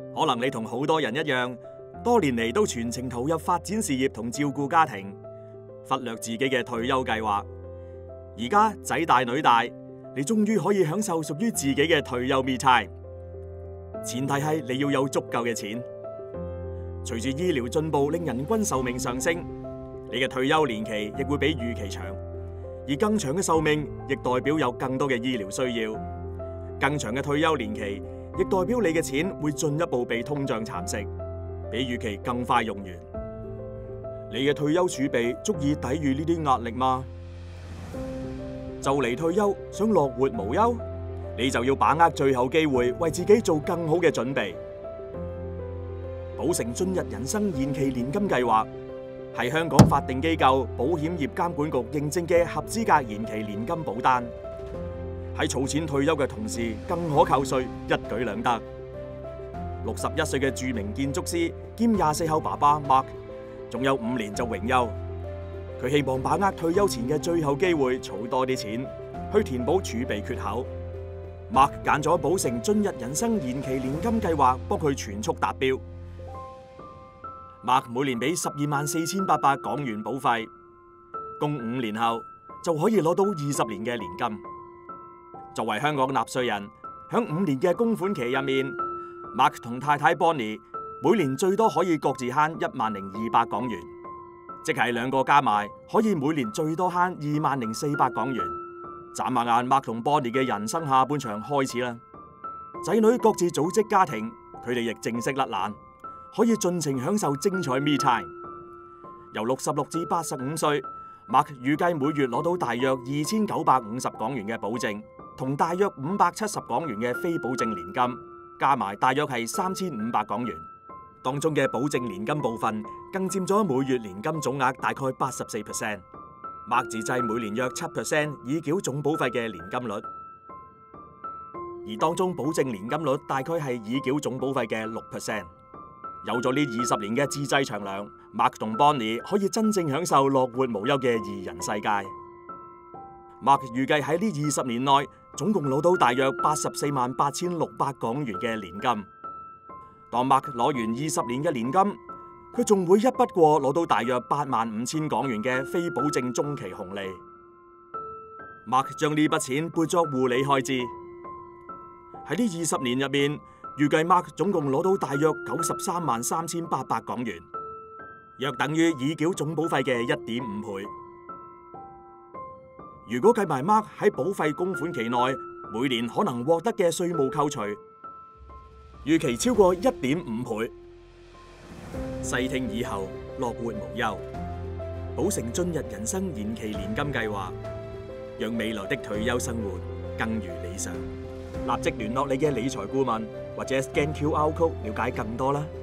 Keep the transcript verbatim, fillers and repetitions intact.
可能你同好多人一樣，多年嚟都全程投入發展事業同照顧家庭，忽略自己嘅退休計劃。而家仔大女大，你終於可以享受屬於自己嘅退休 me time。前提係你要有足夠嘅錢。隨住醫療進步令人均壽命上升，你嘅退休年期亦會比預期長。而更長嘅壽命亦代表有更多嘅醫療需要，更長嘅退休年期亦代表你嘅錢會進一步被通脹蠶食，比預期更快用完。你嘅退休儲備足以抵禦呢啲壓力嗎？就嚟退休，想樂活無憂，你就要把握最後機會，為自己做更好嘅準備。保誠進入人生延期年金計劃係香港法定機構保險業監管局認證嘅合資格延期年金保單，喺儲錢退休嘅同時更可扣稅，一舉兩得。六十一歲嘅著名建築師兼廿四口爸爸 Mark， 仲有五年就榮休。佢希望把握退休前嘅最後機會，儲多啲錢去填補儲備缺口。Mark 揀咗保誠進入人生延期年金計劃，幫佢全速達標。Mark 每年俾十二萬四千八百港元保費，供五年後就可以攞到二十年嘅年金。作為香港納稅人，響五年嘅供款期入面，Mark 同太太 Bonnie 每年最多可以各自慳一萬零二百港元，即係兩個加埋可以每年最多慳二萬零四百港元。眨下眼 ，Mark 同 Bonnie 嘅人生下半場開始啦。仔女各自組織家庭，佢哋亦正式甩懶，可以盡情享受精彩 me time。由六十六至八十五歲 ，Mark 預計每月攞到大約二千九百五十港元嘅保證，同大約五百七十港元嘅非保證年金，加埋大約係三千五百港元。當中嘅保證年金部分更佔咗每月年金總額大概八十四 percent。Mark 自製每年約七 percent 已繳總保費嘅年金率，而當中保證年金率大概係已繳總保費嘅六 percent。有咗呢二十年嘅自製長糧 ，Mark 同 Bonnie 可以真正享受樂活無憂嘅二人世界。Mark 預計喺呢二十年內，總共攞到大約八十四萬八千六百港元嘅年金。當 Mark 攞完二十年嘅年金，佢仲會一筆過攞到大約八萬五千港元嘅非保證中期紅利。Mark 將呢筆錢撥作護理開支。喺呢二十年入面，預計 Mark 總共攞到大約九十三萬三千八百港元，約等於已繳總保費嘅一點五倍。如果計埋 Mark 喺保費供款期內每年可能獲得嘅稅務扣除，預期超過一點五倍。細聽以後，樂活無憂。保誠進入人生延期年金計劃，讓未來的退休生活更如理想。立即聯絡你嘅理財顧問，或者 scan Q R code 了解更多啦。